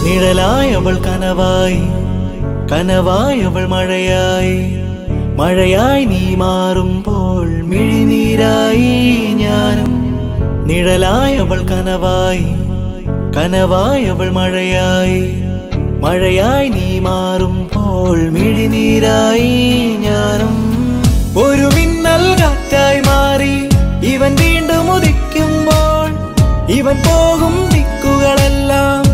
നിഴലായവൾ കനവായി കനവായവൾ മഴയായി മഴയായി നീ മാറുമ്പോൾ മിഴിനീരായി ഞാനും നിഴലായവൾ കനവായി കനവായവൾ മഴയായി മഴയായി നീ മാറുമ്പോൾ മിഴിനീരായി ഞാനും ഒരു മിന്നൽ കാറ്റായി മാറി ഇവൻ വീണ്ടും ഉദിക്കുമ്പോൾ ഇവൻ പോകും ദിക്കുകളെല്ലാം